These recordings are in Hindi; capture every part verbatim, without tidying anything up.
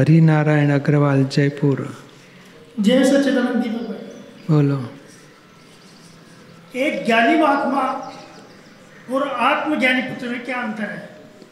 हरि नारायण अग्रवाल जयपुर। जय सच्चिदानंद दीपक भाई। बोलो। एक ज्ञानी महात्मा और आत्मज्ञानी पुत्र में क्या अंतर है?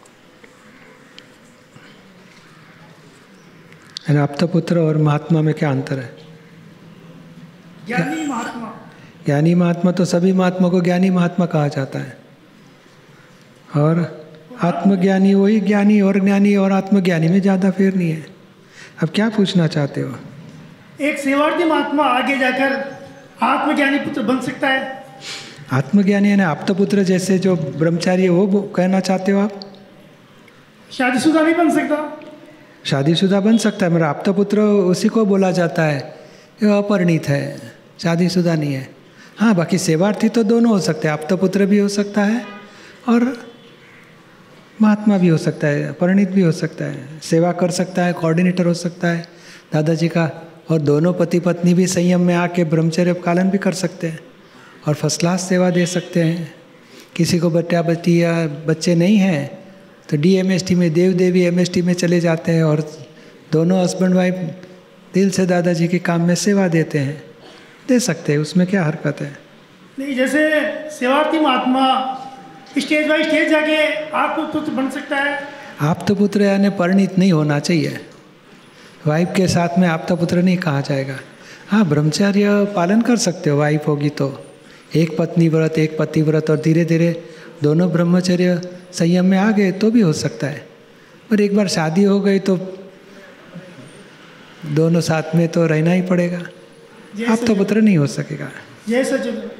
आपता पुत्र और महात्मा में क्या अंतर है? ज्ञानी महात्मा ज्ञानी महात्मा तो सभी महात्मा को ज्ञानी महात्मा कहा जाता है, और आत्मज्ञानी वही ज्ञानी, और ज्ञानी और आत्मज्ञानी में ज़्यादा फेर नहीं है। अब क्या पूछना चाहते हो? एक सेवार्थी महात्मा आगे जाकर आत्मज्ञानी पुत्र बन सकता है? आत्मज्ञानी यानी आपता पुत्र जैसे जो ब्रह्मचारी है वो कहना चाहते हो आप? शादीशुदा नहीं बन सकता? शादीशुदा बन सकता है, मगर आपता पुत्र उसी को बोला जाता है जो अपरिणित है, शादीशुदा नहीं है। हाँ, बाकी सेवार्थी तो दोनों हो सकते हैं, आपता पुत्र भी हो सकता है और महात्मा भी हो सकता है, परिणित भी हो सकता है, सेवा कर सकता है, कोऑर्डिनेटर हो सकता है दादाजी का, और दोनों पति पत्नी भी संयम में आके ब्रह्मचर्य पालन भी कर सकते हैं और फर्स्ट क्लास सेवा दे सकते हैं। किसी को बेटा बेटी या बच्चे नहीं हैं तो डी एम एस टी में, देव देवी एम एस टी में चले जाते हैं और दोनों हस्बैंड वाइफ दिल से दादाजी के काम में सेवा देते हैं, दे सकते हैं, उसमें क्या हरकत है? नहीं, जैसे सेवार्थी महात्मा स्टेज बाई स्टेज जाके आत्मपुत्र बन सकता है। आपता पुत्र यानी परिणित नहीं होना चाहिए, वाइफ के साथ में आपता पुत्र नहीं कहा जाएगा। हाँ, ब्रह्मचर्य पालन कर सकते हो, वाइफ होगी तो एक पत्नी व्रत, एक पति व्रत, और धीरे धीरे दोनों ब्रह्मचर्य संयम में आ गए तो भी हो सकता है। पर एक बार शादी हो गई तो दोनों साथ में तो रहना ही पड़ेगा, आपता पुत्र नहीं हो सकेगा। जय सच्चिदानंद।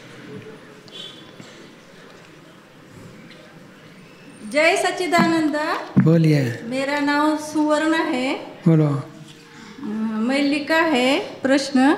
जय सच्चिदानंद। बोलिए। मेरा नाम सुवर्ण है। बोलो। मैं लिखा है प्रश्न।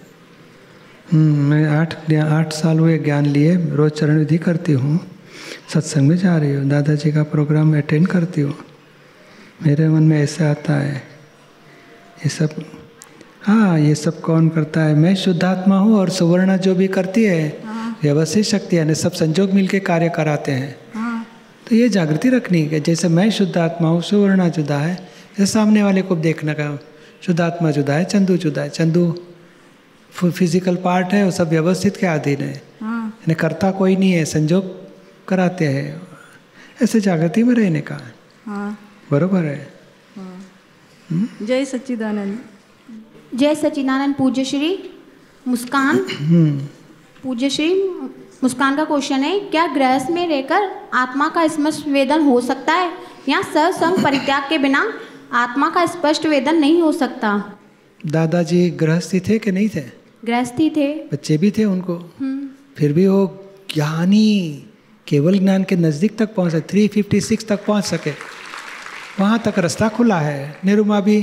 मैं आठ आठ साल हुए ज्ञान लिए, रोज चरण विधि करती हूँ, सत्संग में जा रही हूँ, दादाजी का प्रोग्राम अटेंड करती हूँ। मेरे मन में ऐसा आता है ये सब, हाँ ये सब कौन करता है? मैं शुद्धात्मा हूँ और सुवर्ण जो भी करती है व्यवस्थित शक्ति यानी सब संजोग मिलके कार्य कराते हैं। तो ये जागृति रखनी है, जैसे मैं शुद्धात्मा हूँ, सुवर्ण जुदा है, जैसे सामने वाले को देखने का, शुद्धात्मा जुदा है, चंदू जुदा है। चंदू फिजिकल पार्ट है, वो सब व्यवस्थित के अधीन है, यानी करता कोई नहीं है, संजोग कराते हैं। ऐसे जागृति में रहने का। हाँ। बरोबर है। हाँ। जय सच्चिदानंद। जय सच्चिदानंद। पूज्य श्री मुस्कान, पूज्य श्री मुस्कान का क्वेश्चन है, क्या गृहस्थ में रहकर आत्मा का स्पष्ट वेदन हो सकता है या सर्वसंग परित्याग के बिना आत्मा का स्पष्ट वेदन नहीं हो सकता? दादाजी गृहस्थी थे कि नहीं थे? गृहस्थी थे, बच्चे भी थे उनको, फिर भी वो ज्ञानी केवल ज्ञान के नज़दीक तक पहुँच सके, थ्री फिफ्टी सिक्स तक पहुँच सके। वहाँ तक रास्ता खुला है। निरुमा भी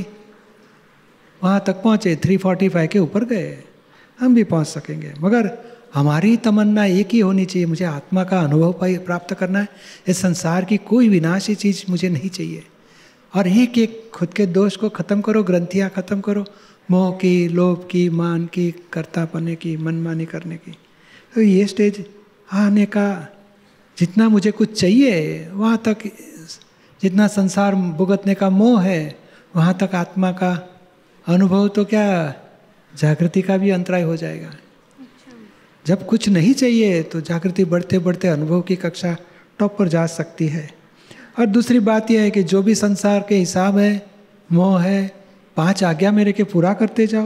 वहाँ तक पहुँचे, थ्री फोर्टी फाइव के ऊपर गए, हम भी पहुँच सकेंगे। मगर हमारी तमन्ना एक ही होनी चाहिए, मुझे आत्मा का अनुभव प्राप्त करना है। इस संसार की कोई विनाशी चीज़ मुझे नहीं चाहिए, और एक एक खुद के दोष को ख़त्म करो, ग्रंथियाँ ख़त्म करो, मोह की, लोभ की, मान की, कर्तापने की, मनमानी करने की। तो ये स्टेज आने का, जितना मुझे कुछ चाहिए वहाँ तक, जितना संसार भुगतने का मोह है वहाँ तक आत्मा का अनुभव, तो क्या जागृति का भी अंतराय हो जाएगा। जब कुछ नहीं चाहिए तो जागृति बढ़ते बढ़ते अनुभव की कक्षा टॉप पर जा सकती है। और दूसरी बात यह है कि जो भी संसार के हिसाब है, मोह है, पांच आज्ञा मेरे के पूरा करते जाओ।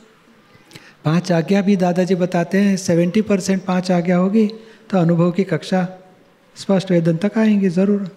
पांच आज्ञा भी दादाजी बताते हैं, सेवेंटी परसेंट पाँच आज्ञा होगी तो अनुभव की कक्षा स्पष्ट वेदन तक आएंगी ज़रूर।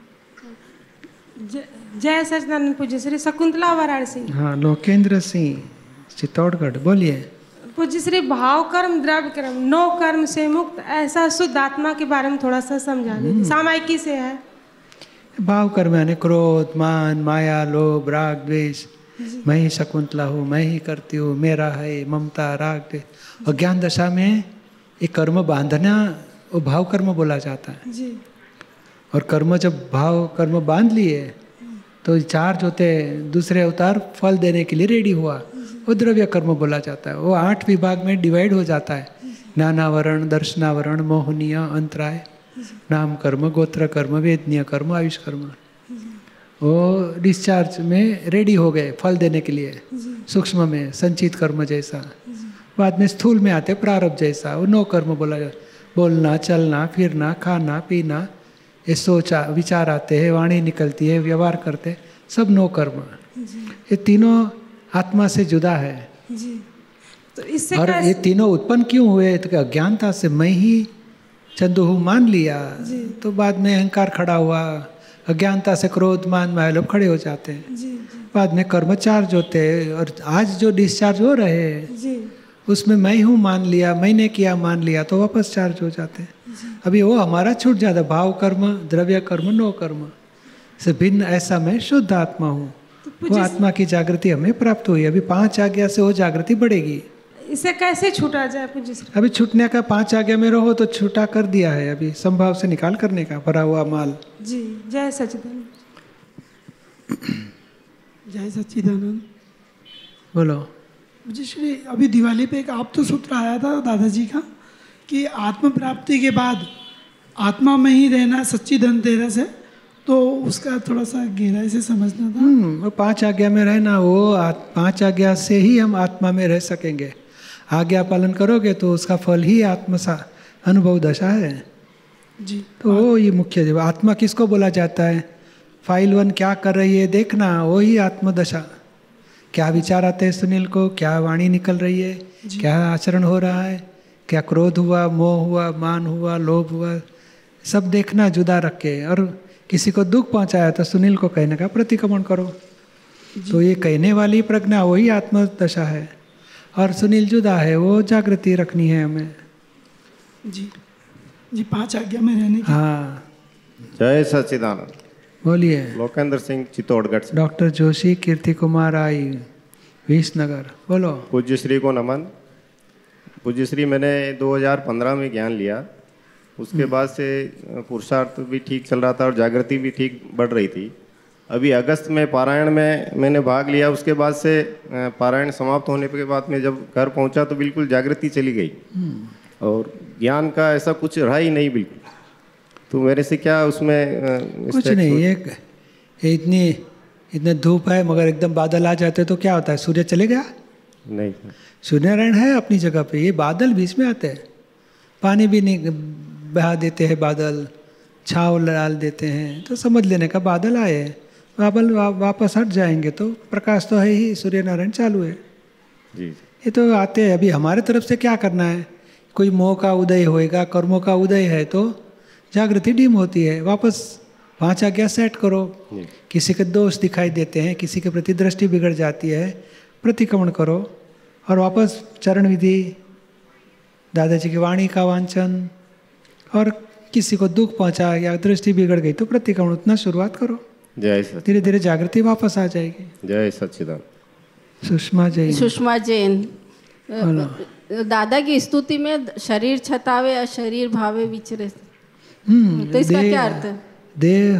जय सच्चिदानंद। पूज्य श्री शकुंतला वाराणसी। हाँ, लोकेंद्र सिंह चित्तौड़गढ़। बोलिए। पूज्य श्री भाव कर्म, द्रव्य कर्म, नौ कर्म से मुक्त ऐसा शुद्ध आत्मा के बारे में थोड़ा सा समझा दीजिए, सामायिकी से है। भाव कर्म यानी क्रोध, मान, माया, लोभ, राग, द्वेष, मैं ही शकुंतला हूँ, मैं ही करती हूँ, मेरा है, ममता, राग, द्वेष। और ज्ञान दशा में ये कर्म बांधना वो भाव कर्म बोला जाता है जी। और कर्म जब भाव कर्म बांध लिए तो चार्ज होते दूसरे अवतार फल देने के लिए रेडी हुआ, वो द्रव्य कर्म बोला जाता है। वो आठ विभाग में डिवाइड हो जाता है, ज्ञानावरण, दर्शनावरण, मोहनीय, अंतराय, नाम कर्म, गोत्र कर्म, वेदनीय कर्म, आयुष कर्म। वो डिस्चार्ज में रेडी हो गए फल देने के लिए, सूक्ष्म में संचित कर्म जैसा। बाद में स्थूल में आते प्रारब्ध जैसा, वो नो कर्म बोला जाता। बोलना, चलना, फिरना, खाना, पीना, ये सोचा विचार आते हैं, वाणी निकलती है, व्यवहार करते, सब नो कर्म। ये तीनों आत्मा से जुदा है। जी। तो इससे और ये तीनों उत्पन्न क्यों हुए? तो अज्ञानता से मैं ही चंदू हूँ मान लिया, तो बाद में अहंकार खड़ा हुआ, अज्ञानता से क्रोध मान माया लोग खड़े हो जाते हैं। जी, जी। बाद में कर्म चार्ज होते हैं। और आज जो डिस्चार्ज हो रहे हैं जी। उसमें मैं हूँ मान लिया, मैंने किया मान लिया, तो वापस चार्ज हो जाते हैं। अभी वो हमारा छूट जाता, भाव कर्म, द्रव्य कर्म, नो कर्म से भिन्न ऐसा मैं शुद्ध आत्मा हूँ। वो आत्मा की जागृति हमें प्राप्त हुई। अभी पांच आज्ञा से वो जागृति बढ़ेगी। इसे कैसे छूटा जाए पूज्य श्री? अभी छूटने का पांच आज्ञा में रहो तो छूटा कर दिया है, अभी संभाव से निकाल करने का भरा हुआ माल। जी। जय सच्चिदानंद। जय सच्चिदानंद। बोलो। पूज्य श्री, अभी दिवाली पे एक आप तो सूत्र आया था दादाजी का कि आत्म प्राप्ति के बाद आत्मा में ही रहना सच्ची धनतेरस है, तो उसका थोड़ा सा गहराई से समझना था। हम्म वो पांच आज्ञा में रहना, वो पांच आज्ञा से ही हम आत्मा में रह सकेंगे। आज्ञा पालन करोगे तो उसका फल ही आत्म सा अनुभव दशा है। जी। तो वो ये मुख्य जब आत्मा किसको बोला जाता है? फाइल वन क्या कर रही है देखना, वो ही आत्मदशा। क्या विचार आते हैं सुनील को, क्या वाणी निकल रही है, क्या आचरण हो रहा है, क्या क्रोध हुआ, मोह हुआ, मान हुआ, लोभ हुआ, सब देखना जुदा रख के। और किसी को दुख पहुंचाया तो सुनील को कहने का प्रतिक्रमण करो। तो ये कहने वाली प्रज्ञा वही आत्मदशा है, और सुनील जुदा है, वो जागृति रखनी है हमें। जी जी। पांच आज्ञा में रहने की। हाँ। जय सच्चिदानंद। बोलिए। लोकेंद्र सिंह चित्तौड़गढ़ से। डॉक्टर जोशी कीर्ति कुमार आई विसनगर। बोलो। पूज्य श्री को नमन। पूज्य श्री, मैंने दो हज़ार पंद्रह में ज्ञान लिया, उसके बाद से पुरुषार्थ भी ठीक चल रहा था और जागृति भी ठीक बढ़ रही थी। अभी अगस्त में पारायण में मैंने भाग लिया, उसके बाद से पारायण समाप्त होने के बाद में जब घर पहुंचा तो बिल्कुल जागृति चली गई और ज्ञान का ऐसा कुछ रहा ही नहीं बिल्कुल। तो मेरे से क्या उसमें कुछ नहीं, एक इतनी इतने धूप है मगर एकदम बादल आ जाते तो क्या होता है? सूर्य चले गया? नहीं, सूर्यनारायण है अपनी जगह पे, ये बादल बीच में आते हैं, पानी भी नहीं बहा देते हैं, बादल छाँव डाल देते हैं, तो समझ लेने का बादल आए, बादल वा, वापस हट जाएंगे तो प्रकाश तो है ही, सूर्य नारायण चालू है जी। ये तो आते हैं। अभी हमारे तरफ से क्या करना है? कोई मोह का उदय होएगा, कर्मों का उदय है तो जागृति डीम होती है, वापस पांच आज्ञा सेट करो। किसी के दोष दिखाई देते हैं, किसी के प्रति दृष्टि बिगड़ जाती है, प्रतिक्रमण करो और वापस चरण विधि, दादाजी की वाणी का वांचन, और किसी को दुख पहुंचा या दृष्टि बिगड़ गई तो प्रतिक्रमण उतना शुरुआत करो। जय सच्चिदानंद। धीरे धीरे जागृति वापस आ जाएगी। जय सच्चिदानंद। सुषमा जैन। सुषमा जैन। दादा की स्तुति में शरीर छतावे और शरीर भावे विचरे, तो इसका क्या अर्थ है? देह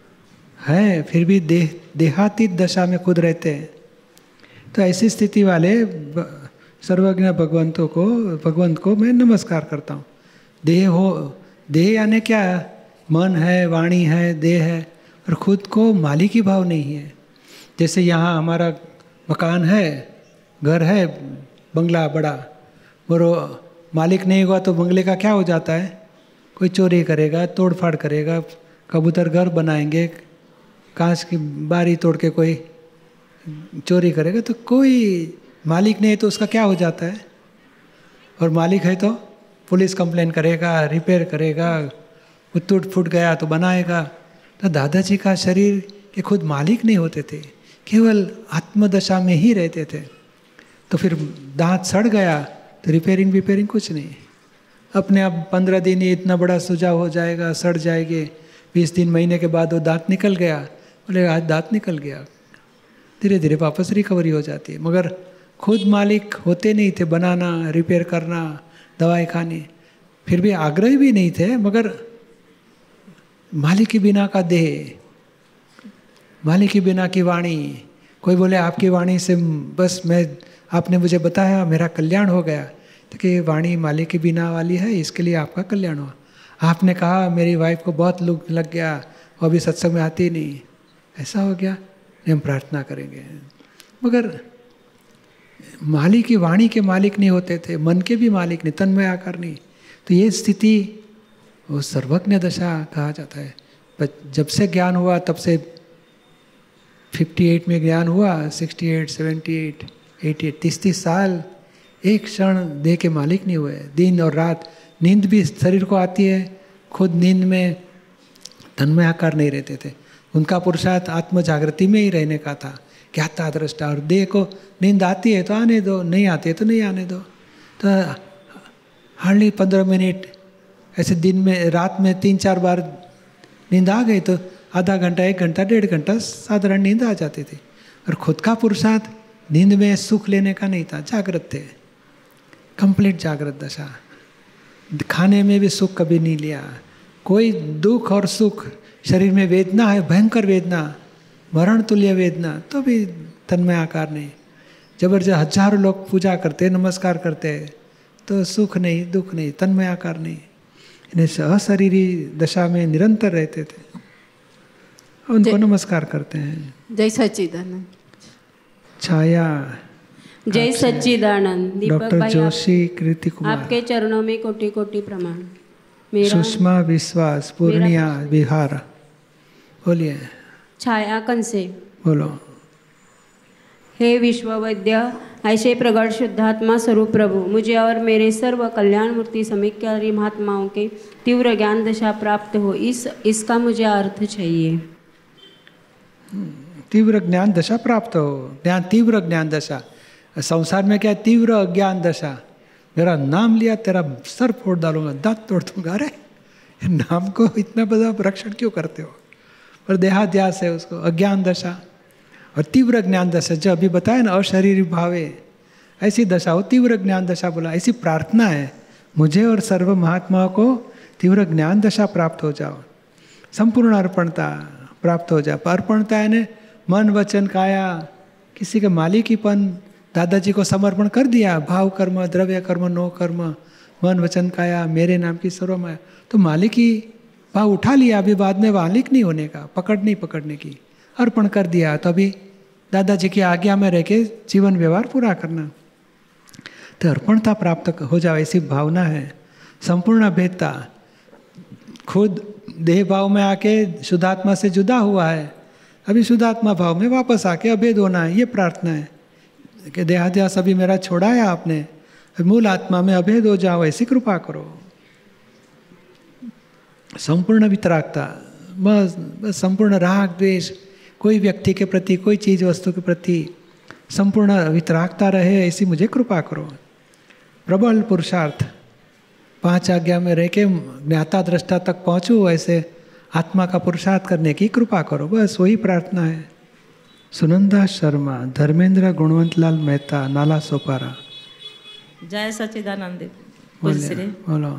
है फिर भी देह देहातीत दशा में खुद रहते हैं, तो ऐसी स्थिति वाले सर्वज्ञ भगवंतों को भगवंत को मैं नमस्कार करता हूँ। देह हो, देह यानी क्या? मन है, वाणी है, देह है, और खुद को मालिकी भाव नहीं है। जैसे यहाँ हमारा मकान है, घर है, बंगला बड़ा, और मालिक नहीं हुआ तो बंगले का क्या हो जाता है? कोई चोरी करेगा, तोड़ फाड़ करेगा, कबूतर घर बनाएंगे, कांच की बारी तोड़ के कोई चोरी करेगा, तो कोई मालिक नहीं है तो उसका क्या हो जाता है? और मालिक है तो पुलिस कंप्लेन करेगा, रिपेयर करेगा, वो टूट फूट गया तो बनाएगा। तो दादाजी का शरीर के खुद मालिक नहीं होते थे, केवल आत्मदशा में ही रहते थे। तो फिर दांत सड़ गया तो रिपेयरिंग विपेयरिंग कुछ नहीं, अपने आप पंद्रह दिन ही इतना बड़ा सुझाव हो जाएगा, सड़ जाएंगे, बीस दिन महीने के बाद वो दांत निकल गया, बोले आज दांत निकल गया, धीरे धीरे वापस रिकवरी हो जाती है। मगर खुद मालिक होते नहीं थे, बनाना, रिपेयर करना, दवाई खानी, फिर भी आग्रही भी नहीं थे, मगर मालिक के बिना का देह, मालिक के बिना की वाणी। कोई बोले आपकी वाणी से बस मैं आपने मुझे बताया मेरा कल्याण हो गया, तो कि वाणी मालिक के बिना वाली है, इसके लिए आपका कल्याण हुआ। आपने कहा मेरी वाइफ को बहुत लुक लग गया, वो अभी सत्संग में आती नहीं, ऐसा हो गया, हम प्रार्थना करेंगे। मगर मालिक की वाणी के मालिक नहीं होते थे, मन के भी मालिक नहीं, तन्मय आकार नहीं। तो ये स्थिति वो सर्वज्ञ दशा कहा जाता है। पर जब से ज्ञान हुआ तब से अट्ठावन में ज्ञान हुआ, अड़सठ, अठहत्तर, अठासी, तीस तीस साल एक क्षण देह के मालिक नहीं हुए। दिन और रात नींद भी शरीर को आती है, खुद नींद में तन्मय आकार नहीं रहते थे। उनका पुरुषार्थ आत्म जागृति में ही रहने का था, ज्ञाता दृष्टा। और देह को नींद आती है तो आने दो, नहीं आती है तो नहीं आने दो। तो हार्डली पंद्रह मिनट ऐसे दिन में, रात में तीन चार बार नींद आ गई तो आधा घंटा, एक घंटा, डेढ़ घंटा साधारण नींद आ जाती थी। और खुद का पुरुषार्थ नींद में सुख लेने का नहीं था, जागृत थे, कंप्लीट जागृत दशा। खाने में भी सुख कभी नहीं लिया, कोई दुख और सुख, शरीर में वेदना है, भयंकर वेदना, मरण तुल्य वेदना, तो भी तन्मय आकार नहीं। जबरदस्त हजारों लोग पूजा करते, नमस्कार करते, तो सुख नहीं, दुख नहीं, तन्मय आकार नहीं। इन्हें अशरीरी दशा में निरंतर रहते थे, उनको नमस्कार करते हैं। जय सच्चिदानंद। छाया। जय सच्चिदानंद। दीपक डॉक्टर भाई, जोशी, कृति कुमार, आपके चरणों में कोटि कोटि प्रणाम। मेरा सुषमा विश्वास, पूर्णिया बिहार। बोलिए। छाया कंसे। बोलो। हे विश्ववैद्य, ऐसे प्रगट शुद्धात्मा स्वरूप प्रभु, मुझे और मेरे सर्व कल्याण मूर्ति समीक्षारी महात्माओं के तीव्र ज्ञान दशा प्राप्त हो, इस इसका मुझे अर्थ चाहिए। तीव्र ज्ञान दशा प्राप्त हो, ज्ञान, तीव्र ज्ञान दशा। संसार में क्या, तीव्र अज्ञान दशा। मेरा नाम लिया तेरा सर फोड़ डालूंगा, दांत तोड़ दूंगा। अरे नाम को इतना बड़ा रक्षण क्यों करते हो? पर देहाध्यास है उसको, अज्ञान दशा। और तीव्र ज्ञान दशा जो अभी बताया ना, अशरीरी भावे, ऐसी दशा हो, तीव्र ज्ञान दशा बोला। ऐसी प्रार्थना है, मुझे और सर्व महात्माओं को तीव्र ज्ञान दशा प्राप्त हो जाओ, संपूर्ण अर्पणता प्राप्त हो जाए। अर्पणता है ने मन वचन काया, किसी के मालिकीपन दादाजी को समर्पण कर दिया, भाव कर्म, द्रव्य कर्म, नो कर्म, मन वचन काया, मेरे नाम की सर्वमाया, तो मालिकी भाव उठा लिया। अभी बाद में मालिक नहीं होने का, पकड़ नहीं पकड़ने की, अर्पण कर दिया। तो अभी दादाजी की आज्ञा में रह के जीवन व्यवहार पूरा करना, तो अर्पणता प्राप्त हो जाए, ऐसी भावना है। संपूर्ण अभेदता, खुद देह भाव में आके शुद्धात्मा से जुदा हुआ है, अभी शुद्धात्मा भाव में वापस आके अभेद होना है, ये प्रार्थना है कि देहाध्यास अभी मेरा छोड़ा है आपने, मूल आत्मा में अभेद हो जाओ, ऐसी कृपा करो। संपूर्ण वितरागता, बस बस संपूर्ण राग द्वेष, कोई व्यक्ति के प्रति, कोई चीज वस्तु के प्रति संपूर्ण वितरागता रहे, ऐसी मुझे कृपा करो। प्रबल पुरुषार्थ, पांच आज्ञा में रह के ज्ञाता दृष्टा तक पहुँचूँ, ऐसे आत्मा का पुरुषार्थ करने की कृपा करो, बस वही प्रार्थना है। सुनंदा शर्मा, धर्मेंद्र गुणवंतलाल मेहता, नाला सोपारा। जय सच्चिदानंद। बोलो।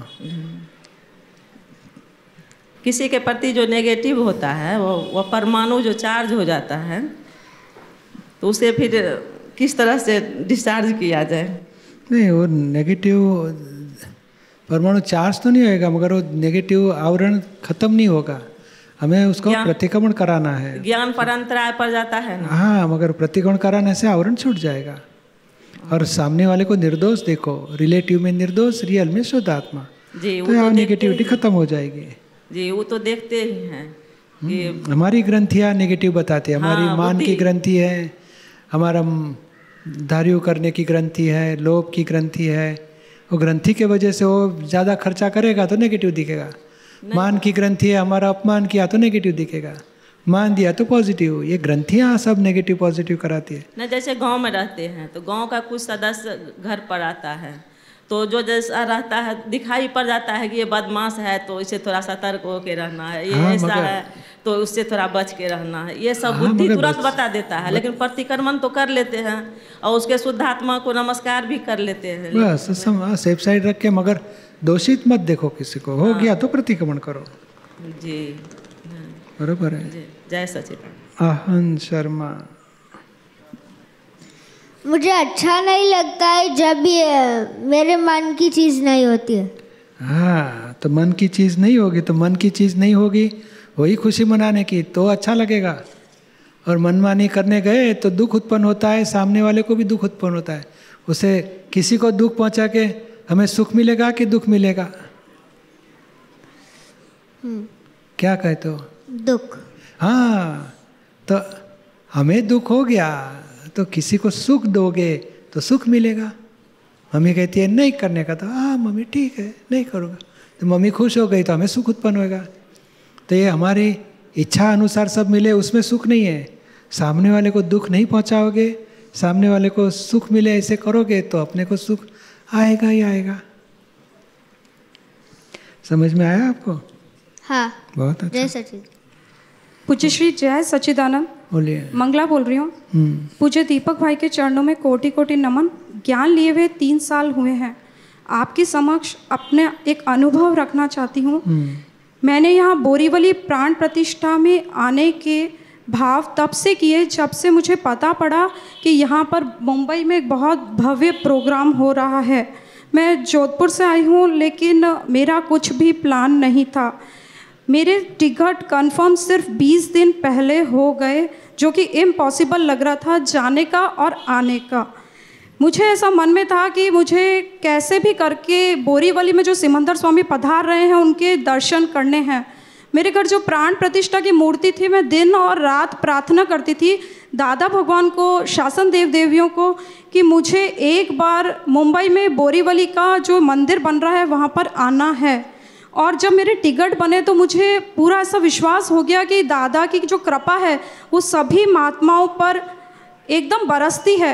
किसी के प्रति जो नेगेटिव होता है, वो वो परमाणु जो चार्ज हो जाता है, तो उसे फिर किस तरह से डिस्चार्ज किया जाए? नहीं, वो नेगेटिव परमाणु चार्ज तो नहीं होएगा, मगर वो नेगेटिव आवरण खत्म नहीं होगा, हमें उसको प्रतिक्रमण कराना है। ज्ञान पर अंतराय पड़ जाता है ना? हाँ, मगर प्रतिक्रमण कराने से आवरण छूट जाएगा। और सामने वाले को निर्दोष देखो, रिलेटिव में निर्दोष, रियल में शुद्ध आत्मा, जी, तो यहाँ नेगेटिविटी खत्म हो जाएगी। जी, वो तो देखते ही हैं कि हमारी ग्रंथियाँ नेगेटिव बताती है। हमारी हाँ, मान की ग्रंथि है, हमारा धार्य करने की ग्रंथि है, लोभ की ग्रंथि है। वो ग्रंथि के वजह से वो ज़्यादा खर्चा करेगा तो नेगेटिव दिखेगा। मान की ग्रंथि है, हमारा अपमान किया तो नेगेटिव दिखेगा, मान दिया तो पॉजिटिव। ये ग्रंथियाँ सब नेगेटिव पॉजिटिव कराती है ना। जैसे गांव में रहते हैं तो गांव का कुछ सदस्य घर पर आता है, तो जो जैसा रहता है दिखाई पड़ जाता है कि ये बदमाश है, तो इसे थोड़ा सतर्क होके रहना है, ये हाँ, ऐसा है तो उससे थोड़ा बच के रहना है, ये सब बुद्धि हाँ, तुरंत बता देता है। लेकिन प्रतिक्रमण तो कर लेते हैं और उसके शुद्धात्मा को नमस्कार भी कर लेते हैं। बस सेफ साइड रख के, मगर दोषित मत देखो किसी को, हो गया तो प्रतिक्रमण करो। जी बरोबर है। जय सच्चिदानंद। आहन शर्मा। मुझे अच्छा नहीं लगता है जब ये मेरे मन की चीज़ नहीं होती है। हाँ, तो मन की चीज़ नहीं होगी, तो मन की चीज़ नहीं होगी वही खुशी मनाने की, तो अच्छा लगेगा। और मनमानी करने गए तो दुख उत्पन्न होता है, सामने वाले को भी दुख उत्पन्न होता है। उसे किसी को दुख पहुंचा के हमें सुख मिलेगा कि दुख मिलेगा? क्या कहते हो? दुख। हाँ, तो हमें दुख हो गया तो किसी को सुख दोगे तो सुख मिलेगा। मम्मी कहती है नहीं करने का, तो हाँ मम्मी ठीक है नहीं करूँगा, तो मम्मी खुश हो गई तो हमें सुख उत्पन्न होगा। तो ये हमारी इच्छा अनुसार सब मिले उसमें सुख नहीं है। सामने वाले को दुख नहीं पहुँचाओगे, सामने वाले को सुख मिले ऐसे करोगे तो अपने को सुख आएगा ही आएगा। समझ में आया आपको? हाँ, बहुत अच्छा। जय सचिद। पूज्य श्री जय सच्चिदानंद। बोलिए। मंगला बोल रही हूँ। पूज्य दीपक भाई के चरणों में कोटि कोटि नमन। ज्ञान लिए हुए तीन साल हुए हैं। आपके समक्ष अपने एक अनुभव रखना चाहती हूँ। मैंने यहाँ बोरीवली प्राण प्रतिष्ठा में आने के भाव तब से किए जब से मुझे पता पड़ा कि यहाँ पर मुंबई में एक बहुत भव्य प्रोग्राम हो रहा है। मैं जोधपुर से आई हूँ, लेकिन मेरा कुछ भी प्लान नहीं था। मेरे टिकट कंफर्म सिर्फ बीस दिन पहले हो गए, जो कि इम्पॉसिबल लग रहा था जाने का और आने का। मुझे ऐसा मन में था कि मुझे कैसे भी करके बोरीवली में जो सिमंदर स्वामी पधार रहे हैं उनके दर्शन करने हैं। मेरे घर जो प्राण प्रतिष्ठा की मूर्ति थी, मैं दिन और रात प्रार्थना करती थी दादा भगवान को, शासन देव देवियों को, कि मुझे एक बार मुंबई में बोरीवली का जो मंदिर बन रहा है वहाँ पर आना है। और जब मेरे टिकट बने तो मुझे पूरा ऐसा विश्वास हो गया कि दादा की जो कृपा है वो सभी महात्माओं पर एकदम बरसती है।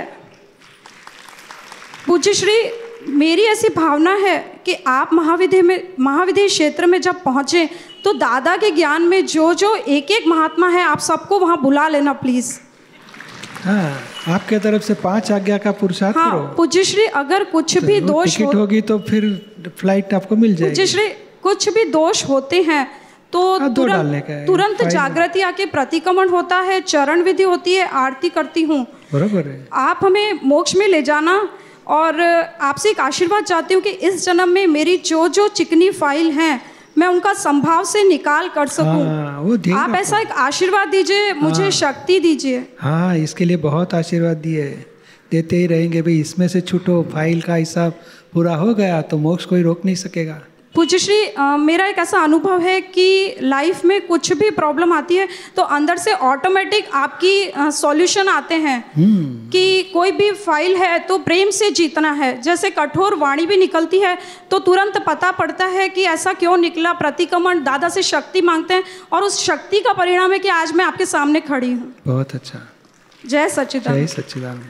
पूज्य श्री, मेरी ऐसी भावना है कि आप महाविद्य में महाविद्य क्षेत्र में जब पहुँचे तो दादा के ज्ञान में जो जो एक एक महात्मा है आप सबको वहाँ बुला लेना प्लीज़। हाँ, आपके तरफ से पांच आज्ञा का पुरुषार्थ हाँ, करो। पूज्य श्री, अगर कुछ तो भी दोष टिकट हो, होगी तो फिर फ्लाइट आपको मिल जाएगी। पूज्य श्री, कुछ भी दोष होते हैं तो तुरंत तुरंत जागृति आके प्रतिक्रमण होता है, चरण विधि होती है, आरती करती हूँ। बराबर है। आप हमें मोक्ष में ले जाना और आपसे एक आशीर्वाद चाहती हूँ कि इस जन्म में मेरी जो जो चिकनी फाइल हैं मैं उनका संभाव से निकाल कर सकूं। हाँ, वो आप ऐसा एक आशीर्वाद दीजिए, मुझे हाँ, शक्ति दीजिए। हाँ, इसके लिए बहुत आशीर्वाद दिए, देते ही रहेंगे भाई। इसमें से छूटो, फाइल का हिसाब पूरा हो गया तो मोक्ष कोई रोक नहीं सकेगा। पूज्य श्री, आ, मेरा एक ऐसा अनुभव है कि लाइफ में कुछ भी प्रॉब्लम आती है तो अंदर से ऑटोमेटिक आपकी सॉल्यूशन आते हैं कि कोई भी फाइल है तो प्रेम से जीतना है। जैसे कठोर वाणी भी निकलती है तो तुरंत पता पड़ता है कि ऐसा क्यों निकला। प्रतिक्रमण दादा से शक्ति मांगते हैं और उस शक्ति का परिणाम है कि आज मैं आपके सामने खड़ी हूँ। बहुत अच्छा। जय सच्चिदानंद। जय सच्चिदानंद।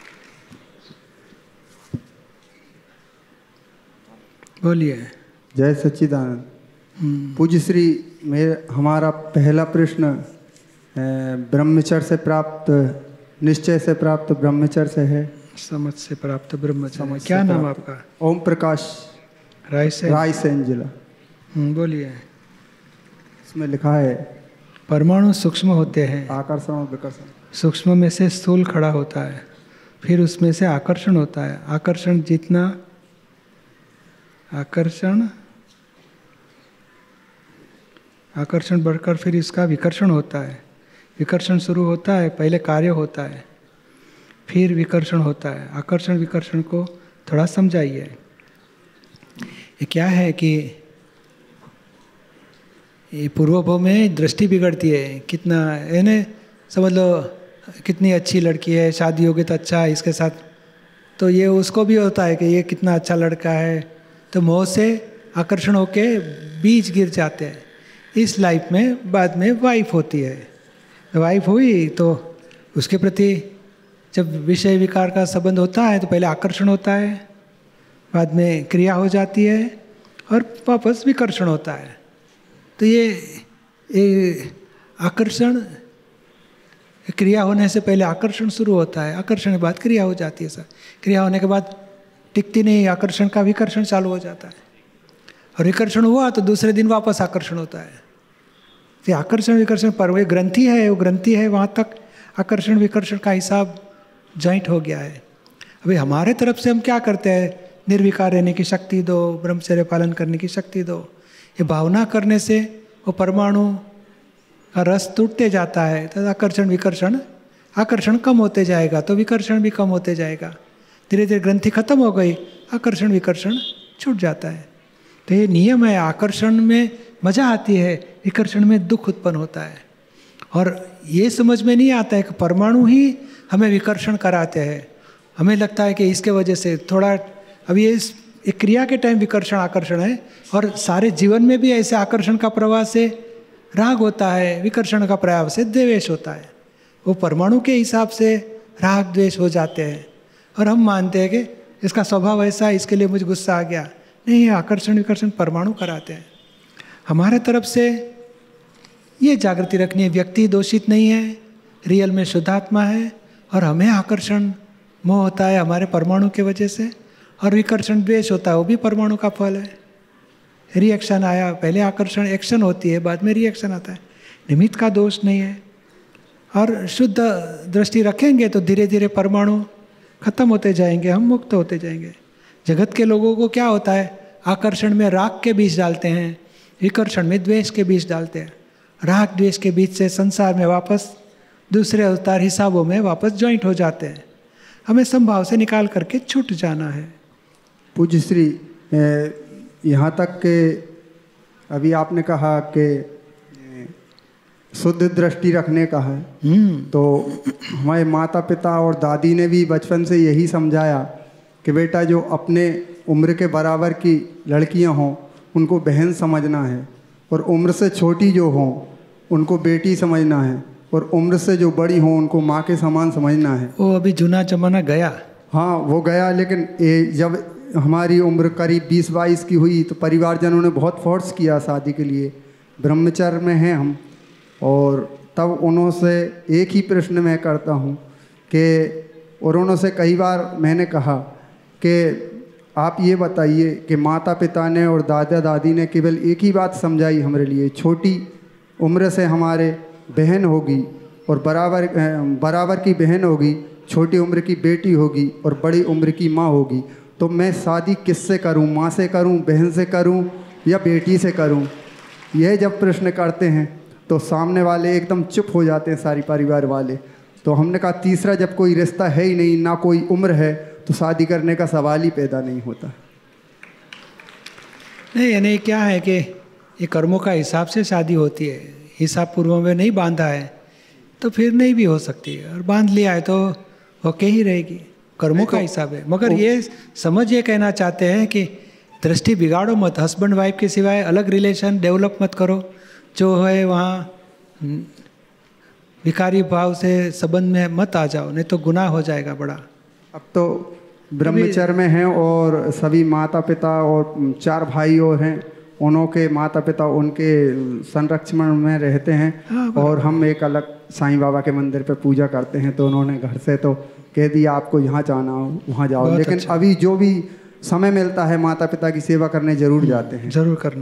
बोलिए। जय सच्चिदानंद। पूज्य श्री, मेरे हमारा पहला प्रश्न ब्रह्मचर्य से प्राप्त, निश्चय से प्राप्त ब्रह्मचर्य से है। समझ से प्राप्त ब्रह्मचर्य। क्या नाम आपका? ओम प्रकाश राय से राय सेन जिला। बोलिए। इसमें लिखा है परमाणु सूक्ष्म होते हैं, आकर्षण और विकर्षण। सूक्ष्म में से स्थूल खड़ा होता है, फिर उसमें से आकर्षण होता है। आकर्षण जितना आकर्षण आकर्षण बढ़कर फिर इसका विकर्षण होता है। विकर्षण शुरू होता है, पहले कार्य होता है, फिर विकर्षण होता है। आकर्षण विकर्षण को थोड़ा समझाइए। ये क्या है कि ये पूर्वभव में दृष्टि बिगड़ती है। कितना यानी समझ लो कितनी अच्छी लड़की है, शादी होगी तो अच्छा है इसके साथ, तो ये उसको भी होता है कि ये कितना अच्छा लड़का है, तो मोह से आकर्षण होके बीज गिर जाते हैं। इस लाइफ में बाद में वाइफ होती है, तो वाइफ हुई तो उसके प्रति जब विषय विकार का संबंध होता है तो पहले आकर्षण होता है, बाद में क्रिया हो जाती है और वापस विकर्षण होता है। तो ये, ये आकर्षण, क्रिया होने से पहले आकर्षण शुरू होता है, आकर्षण के बाद क्रिया हो जाती है। सर क्रिया होने के बाद टिकती नहीं, आकर्षण का विकर्षण चालू हो जाता है, और विकर्षण हुआ तो दूसरे दिन वापस आकर्षण होता है। तो आकर्षण विकर्षण पर वो ग्रंथि है, वो ग्रंथि है, वहाँ तक आकर्षण विकर्षण का हिसाब जॉइंट हो गया है। अभी हमारे तरफ से हम क्या करते हैं? निर्विकार रहने की शक्ति दो, ब्रह्मचर्य पालन करने की शक्ति दो। ये भावना करने से वो परमाणु और रस टूटते जाता है तो आकर्षण विकर्षण, आकर्षण कम होते जाएगा तो विकर्षण भी कम होते जाएगा। धीरे धीरे ग्रंथि खत्म हो गई, आकर्षण विकर्षण छूट जाता है। तो ये नियम है, आकर्षण में मजा आती है, विकर्षण में दुख उत्पन्न होता है। और ये समझ में नहीं आता है कि परमाणु ही हमें विकर्षण कराते हैं। हमें लगता है कि इसके वजह से थोड़ा, अब ये एक क्रिया के टाइम विकर्षण आकर्षण है, और सारे जीवन में भी ऐसे आकर्षण का प्रवाह से राग होता है, विकर्षण का प्रभाव से द्वेष होता है। वो परमाणु के हिसाब से राग द्वेष हो जाते हैं, और हम मानते हैं कि इसका स्वभाव ऐसा है, इसके लिए मुझे गुस्सा आ गया। नहीं, आकर्षण विकर्षण परमाणु कराते हैं। हमारे तरफ से ये जागृति रखनी है, व्यक्ति दोषित नहीं है, रियल में शुद्धात्मा है, और हमें आकर्षण मोह होता है हमारे परमाणु के वजह से, और विकर्षण द्वेष होता है, वो भी परमाणु का फल है। रिएक्शन आया, पहले आकर्षण एक्शन होती है, बाद में रिएक्शन आता है, निमित्त का दोष नहीं है। और शुद्ध दृष्टि रखेंगे तो धीरे धीरे परमाणु खत्म होते जाएंगे, हम मुक्त होते जाएंगे। जगत के लोगों को क्या होता है, आकर्षण में राग के बीज डालते हैं, विकर्षण में द्वेष के बीज डालते हैं। राग द्वेष के बीच से संसार में वापस दूसरे अवतार हिसाबों में वापस ज्वाइंट हो जाते हैं। हमें संभाव से निकाल करके छूट जाना है। पूज्य श्री, यहाँ तक के अभी आपने कहा कि शुद्ध दृष्टि रखने का है, तो हमारे माता पिता और दादी ने भी बचपन से यही समझाया कि बेटा जो अपने उम्र के बराबर की लड़कियां हों उनको बहन समझना है, और उम्र से छोटी जो हों उनको बेटी समझना है, और उम्र से जो बड़ी हों उनको माँ के समान समझना है। वो अभी जुना जमाना गया। हाँ, वो गया, लेकिन ये जब हमारी उम्र करीब बीस बाईस की हुई तो परिवारजनों ने बहुत फोर्स किया शादी के लिए। ब्रह्मचर्य में हैं हम, और तब उन्हों से एक ही प्रश्न मैं करता हूँ कि, और उन्हों से कई बार मैंने कहा कि आप ये बताइए कि माता पिता ने और दादा दादी ने केवल एक ही बात समझाई हमारे लिए, छोटी उम्र से हमारे बहन होगी और बराबर बराबर की बहन होगी, छोटी उम्र की बेटी होगी और बड़ी उम्र की माँ होगी, तो मैं शादी किससे करूं, माँ से करूं, बहन से करूं या बेटी से करूं? यह जब प्रश्न करते हैं तो सामने वाले एकदम चुप हो जाते हैं, सारी परिवार वाले। तो हमने कहा तीसरा जब कोई रिश्ता है ही नहीं, ना कोई उम्र है, तो शादी करने का सवाल ही पैदा नहीं होता। नहीं, यानी क्या है कि ये कर्मों का हिसाब से शादी होती है, हिसाब पूर्व में नहीं बांधा है तो फिर नहीं भी हो सकती है, और बांध लिया है तो ओके ही रहेगी, कर्मों का हिसाब है। मगर ये समझ ये कहना चाहते हैं कि दृष्टि बिगाड़ो मत, हस्बैंड वाइफ के सिवाय अलग रिलेशन डेवलप मत करो, जो है वहाँ विकारी भाव से संबंध में मत आ जाओ, नहीं तो गुनाह हो जाएगा बड़ा। अब तो ब्रह्मचर्य में हैं और सभी माता पिता और चार भाई और हैं, उन्हों के माता पिता उनके संरक्षण में रहते हैं। हाँ, और हम एक अलग साईं बाबा के मंदिर पे पूजा करते हैं, तो उन्होंने घर से तो कह दिया आपको यहाँ जाना हो वहाँ जाओ, लेकिन अच्छा। अभी जो भी समय मिलता है माता पिता की सेवा करने जरूर जाते हैं। जरूर करना।